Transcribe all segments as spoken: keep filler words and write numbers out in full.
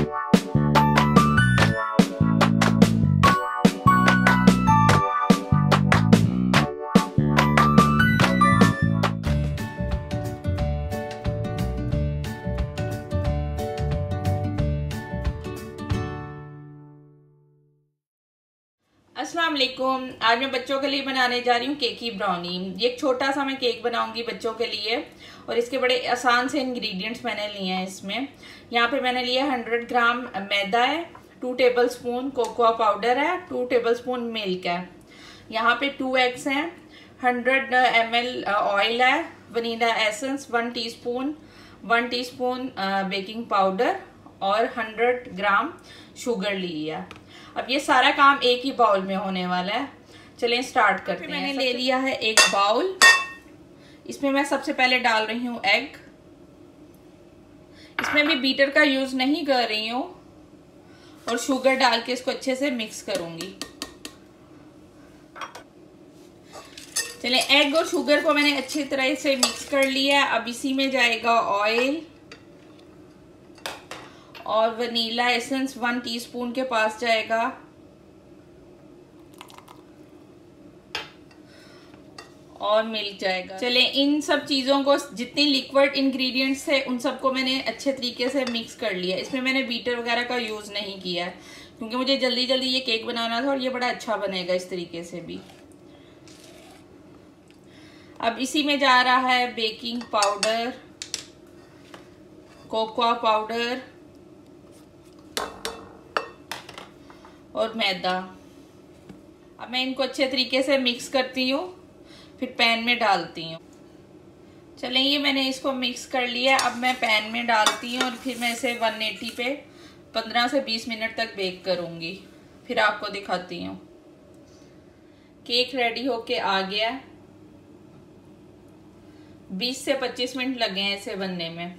अस्सलाम वालेकुम। आज मैं बच्चों के लिए बनाने जा रही हूँ केकी ब्राउनी। ये एक छोटा सा मैं केक बनाऊंगी बच्चों के लिए और इसके बड़े आसान से इंग्रेडिएंट्स मैंने लिए हैं। इसमें यहाँ पे मैंने लिया हंड्रेड ग्राम मैदा है, two tablespoon cocoa powder है, टू टेबल स्पून मिल्क है, यहाँ पे टू एग्स हैं, हंड्रेड एम एल ऑयल है, vanilla essence one teaspoon, one teaspoon baking powder और हंड्रेड ग्राम शुगर ली है। अब ये सारा काम एक ही बाउल में होने वाला है। चलें स्टार्ट करते हैं। मैंने ले लिया है एक बाउल, इसमें मैं सबसे पहले डाल रही हूँ एग। इसमें भी बीटर का यूज नहीं कर रही हूँ और शुगर डाल के इसको अच्छे से मिक्स करूंगी। चलें एग और शुगर को मैंने अच्छी तरह से मिक्स कर लिया। अब इसी में जाएगा ऑयल और वनीला एसेंस वन टीस्पून के पास जाएगा, और मिल्क जाएगा। चले इन सब चीजों को, जितनी लिक्विड इंग्रेडिएंट्स थे उन सबको मैंने अच्छे तरीके से मिक्स कर लिया। इसमें मैंने बीटर वगैरह का यूज नहीं किया है क्योंकि मुझे जल्दी जल्दी ये केक बनाना था और ये बड़ा अच्छा बनेगा इस तरीके से भी। अब इसी में जा रहा है बेकिंग पाउडर, कोकोआ पाउडर और मैदा। अब मैं इनको अच्छे तरीके से मिक्स करती हूँ, फिर पैन में डालती हूँ। चलें ये मैंने इसको मिक्स कर लिया। अब मैं पैन में डालती हूँ और फिर मैं इसे वन एटी पे पंद्रह से बीस मिनट तक बेक करूँगी, फिर आपको दिखाती हूँ। केक रेडी होके आ गया। बीस से पच्चीस मिनट लगे हैं इसे बनने में।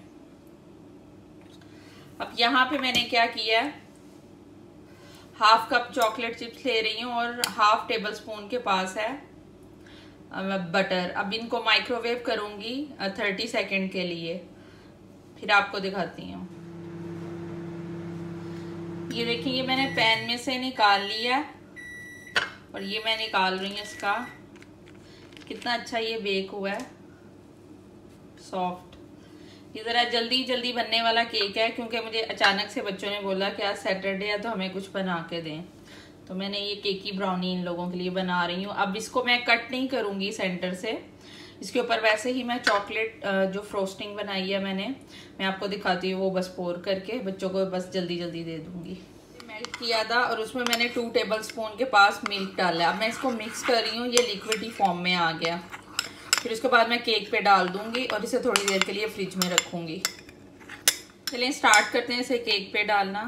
अब यहाँ पे मैंने क्या किया है, हाफ कप चॉकलेट चिप्स ले रही हूँ और हाफ टेबल स्पून के पास है बटर। अब इनको माइक्रोवेव करूंगी थर्टी सेकेंड के लिए, फिर आपको दिखाती हूँ। ये देखिए ये मैंने पैन में से निकाल लिया और ये मैं निकाल रही हूँ इसका। कितना अच्छा ये बेक हुआ है, सॉफ्ट। ये ज़रा जल्दी जल्दी बनने वाला केक है क्योंकि मुझे अचानक से बच्चों ने बोला कि आज सैटरडे है तो हमें कुछ बना के दें, तो मैंने ये केकी ब्राउनी इन लोगों के लिए बना रही हूँ। अब इसको मैं कट नहीं करूँगी सेंटर से, इसके ऊपर वैसे ही मैं चॉकलेट जो फ्रोस्टिंग बनाई है मैंने, मैं आपको दिखाती हूँ, वो बस पोर करके बच्चों को बस जल्दी जल्दी दे दूँगी। मेल्ट किया था और उसमें मैंने टू टेबल स्पून के पास मिल्क डाला। अब मैं इसको मिक्स कर रही हूँ, ये लिक्विड ही फॉर्म में आ गया। फिर उसके बाद मैं केक पे डाल दूंगी और इसे थोड़ी देर के लिए फ्रिज में रखूंगी। चलिए स्टार्ट करते हैं इसे केक पे डालना।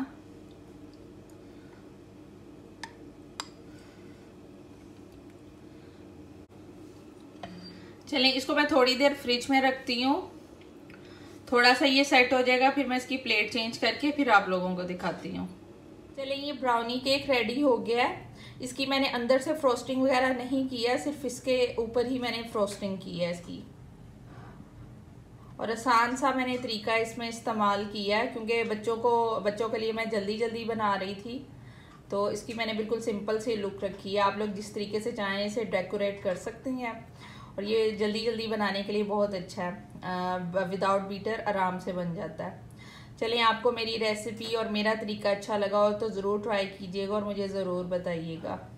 चलिए इसको मैं थोड़ी देर फ्रिज में रखती हूँ, थोड़ा सा ये सेट हो जाएगा, फिर मैं इसकी प्लेट चेंज करके फिर आप लोगों को दिखाती हूँ। चलिए ये ब्राउनी केक रेडी हो गया है। इसकी मैंने अंदर से फ्रोस्टिंग वगैरह नहीं किया, सिर्फ इसके ऊपर ही मैंने फ्रोस्टिंग की है इसकी। और आसान सा मैंने तरीका इसमें इस्तेमाल किया है क्योंकि बच्चों को बच्चों के लिए मैं जल्दी जल्दी बना रही थी, तो इसकी मैंने बिल्कुल सिंपल सी लुक रखी है। आप लोग जिस तरीके से चाहें इसे डेकोरेट कर सकते हैं और ये जल्दी जल्दी बनाने के लिए बहुत अच्छा है, विदाउट बीटर आराम से बन जाता है। चलिए आपको मेरी रेसिपी और मेरा तरीका अच्छा लगा हो तो ज़रूर ट्राई कीजिएगा और मुझे ज़रूर बताइएगा।